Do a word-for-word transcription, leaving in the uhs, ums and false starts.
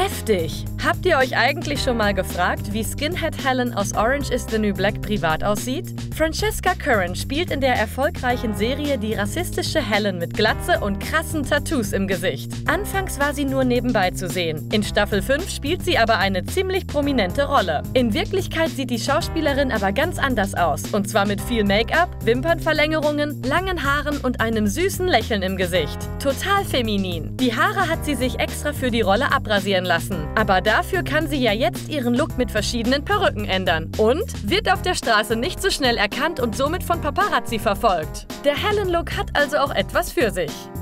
Heftig! Habt ihr euch eigentlich schon mal gefragt, wie Skinhead Helen aus Orange is the New Black privat aussieht? Francesca Curran spielt in der erfolgreichen Serie die rassistische Helen mit Glatze und krassen Tattoos im Gesicht. Anfangs war sie nur nebenbei zu sehen. In Staffel fünf spielt sie aber eine ziemlich prominente Rolle. In Wirklichkeit sieht die Schauspielerin aber ganz anders aus. Und zwar mit viel Make-up, Wimpernverlängerungen, langen Haaren und einem süßen Lächeln im Gesicht. Total feminin. Die Haare hat sie sich extra für die Rolle abrasieren lassen. Aber dafür kann sie ja jetzt ihren Look mit verschiedenen Perücken ändern. Und wird auf der Straße nicht so schnell erkannt und somit von Paparazzi verfolgt. Der Helen-Look hat also auch etwas für sich.